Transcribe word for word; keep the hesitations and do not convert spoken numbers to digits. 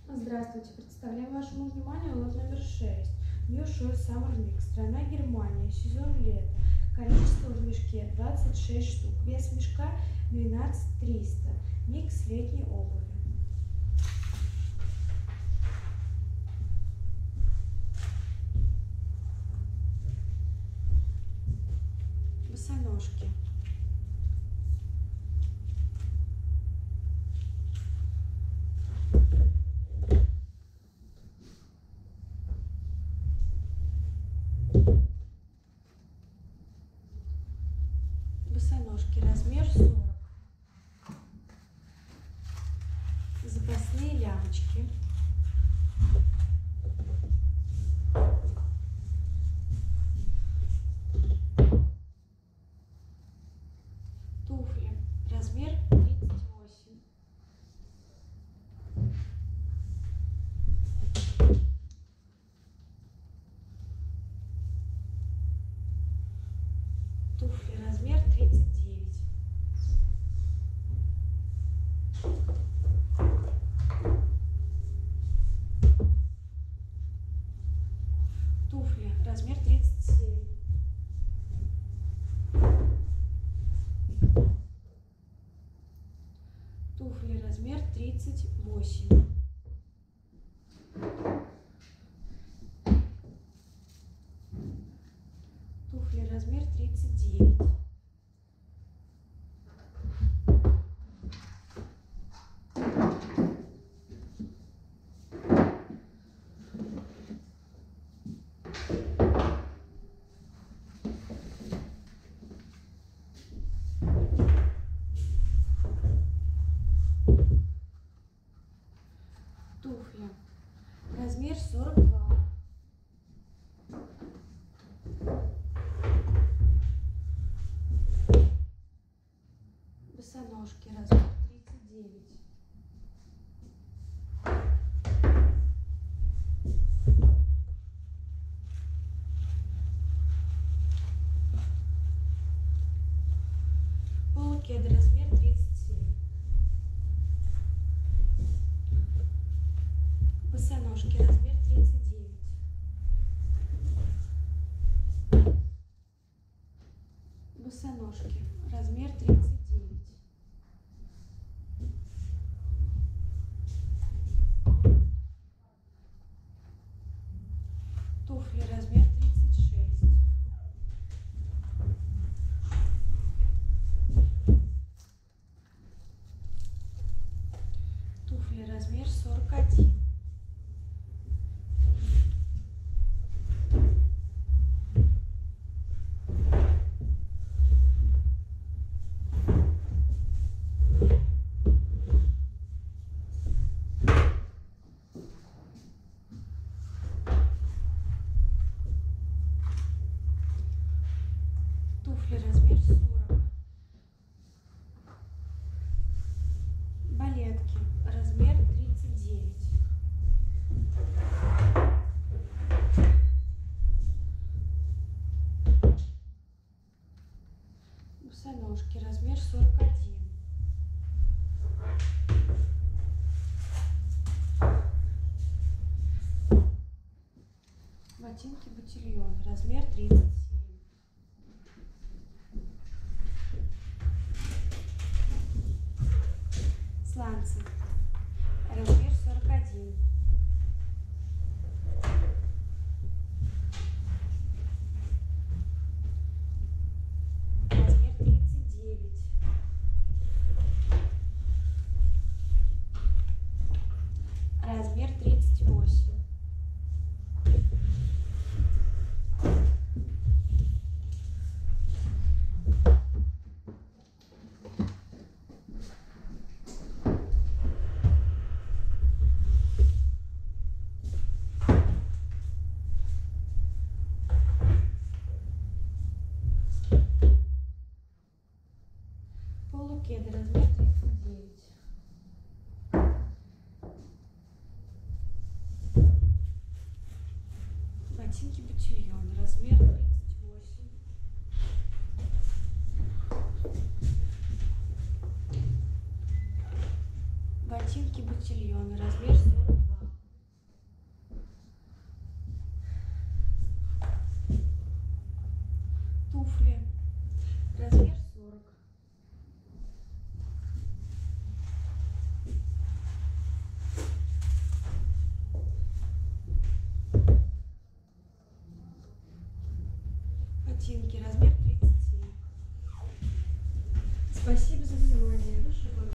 Здравствуйте, представляем вашему вниманию лот номер шесть. New Shoes Summer Mix. Страна Германия, сезон лето. Количество в мешке двадцать шесть штук. Вес мешка двенадцать триста. Микс летней обуви. Босоножки. Босоножки, размер сорок. Запасные лямочки. Туфли, размер тридцать восемь. Туфли, размер тридцать девять. Туфли, размер тридцать семь. Туфли, размер тридцать восемь. Туфли, размер тридцать девять. Туфли, размер сорок два. Босоножки, размер тридцать девять. Полукеды, размер тридцать семь. Босоножки, размер тридцать девять. Босоножки, размер тридцать девять. Туфли, размер тридцать шесть. Туфли, размер сорок один. Туфли, размер сорок. Балетки, размер тридцать девять. Босоножки, размер сорок один. Ботинки ботильон, размер тридцать семь. Сланцы, размер сорок один. Размер тридцать девять. Размер тридцать восемь. Полукеды, размер тридцать девять. Ботинки ботильон, размер тридцать восемь. Ботинки ботильон, размер сорок два. картинки, размер тридцать семь. Спасибо за внимание.